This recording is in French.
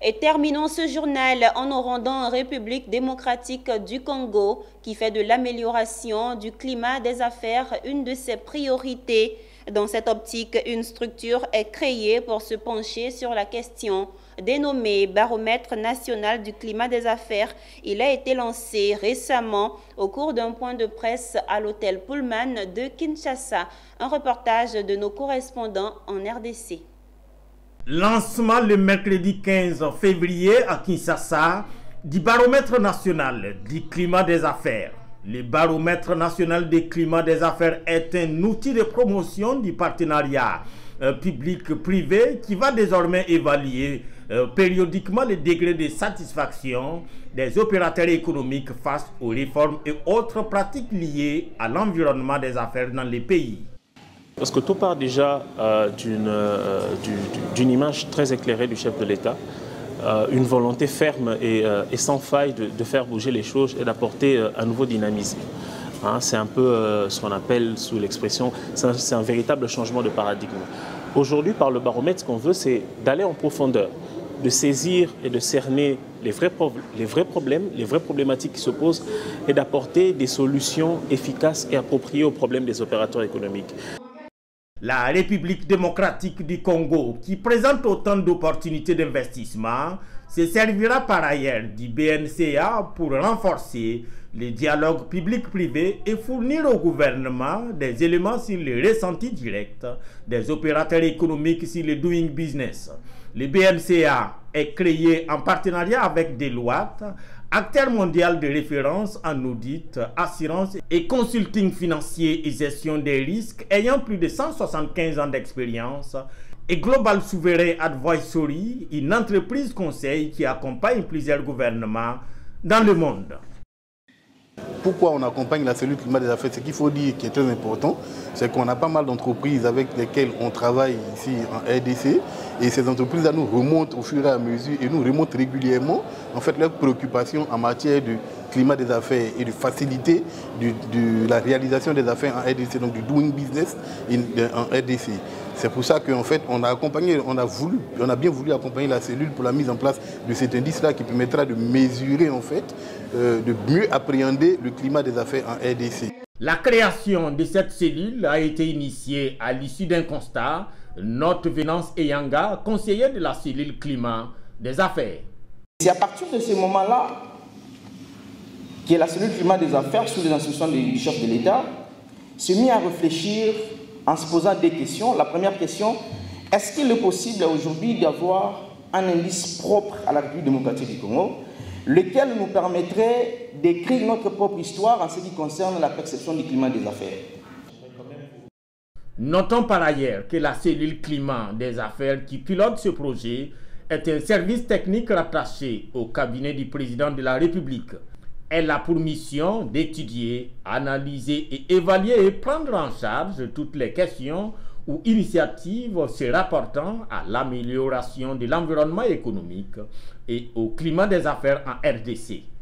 Et terminons ce journal en nous rendant en République démocratique du Congo, qui fait de l'amélioration du climat des affaires une de ses priorités. Dans cette optique, une structure est créée pour se pencher sur la question. Dénommé Baromètre national du climat des affaires, il a été lancé récemment au cours d'un point de presse à l'hôtel Pullman de Kinshasa. Un reportage de nos correspondants en RDC. Lancement le mercredi 15 février à Kinshasa du baromètre national du climat des affaires. Le baromètre national du climat des affaires est un outil de promotion du partenariat public-privé qui va désormais évaluer périodiquement le degré de satisfaction des opérateurs économiques face aux réformes et autres pratiques liées à l'environnement des affaires dans les pays. Parce que tout part déjà d'une image très éclairée du chef de l'État, une volonté ferme et sans faille de faire bouger les choses et d'apporter un nouveau dynamisme. C'est un peu ce qu'on appelle sous l'expression, c'est un véritable changement de paradigme. Aujourd'hui, par le baromètre, ce qu'on veut, c'est d'aller en profondeur, de saisir et de cerner les vrais problèmes, les vraies problématiques qui se posent et d'apporter des solutions efficaces et appropriées aux problèmes des opérateurs économiques. La République démocratique du Congo, qui présente autant d'opportunités d'investissement, se servira par ailleurs du BNCA pour renforcer le dialogue public-privé et fournir au gouvernement des éléments sur les ressentis directs des opérateurs économiques sur le doing business. Le BNCA est créé en partenariat avec Deloitte, acteur mondial de référence en audit, assurance et consulting financier et gestion des risques ayant plus de 175 ans d'expérience, et Global Sovereign Advisory, une entreprise conseil qui accompagne plusieurs gouvernements dans le monde. Pourquoi on accompagne la cellule climat des affaires? Ce qu'il faut dire qui est très important, c'est qu'on a pas mal d'entreprises avec lesquelles on travaille ici en RDC, et ces entreprises-là nous remontent au fur et à mesure et nous remontent régulièrement en fait leurs préoccupations en matière de climat des affaires et de facilité de la réalisation des affaires en RDC, donc du doing business en RDC. C'est pour ça qu'en fait on a bien voulu accompagner la cellule pour la mise en place de cet indice-là qui permettra de mesurer en fait, de mieux appréhender le climat des affaires en RDC. La création de cette cellule a été initiée à l'issue d'un constat. Note Venance Eyanga, conseiller de la cellule climat des affaires. C'est à partir de ce moment-là que la cellule climat des affaires, sous les instructions du chef de l'État, s'est mise à réfléchir en se posant des questions. La première question, est-ce qu'il est possible aujourd'hui d'avoir un indice propre à la République démocratique du Congo, lequel nous permettrait d'écrire notre propre histoire en ce qui concerne la perception du climat des affaires? Notons par ailleurs que la cellule climat des affaires qui pilote ce projet est un service technique rattaché au cabinet du président de la République. Elle a pour mission d'étudier, analyser et évaluer et prendre en charge toutes les questions ou initiatives se rapportant à l'amélioration de l'environnement économique et au climat des affaires en RDC.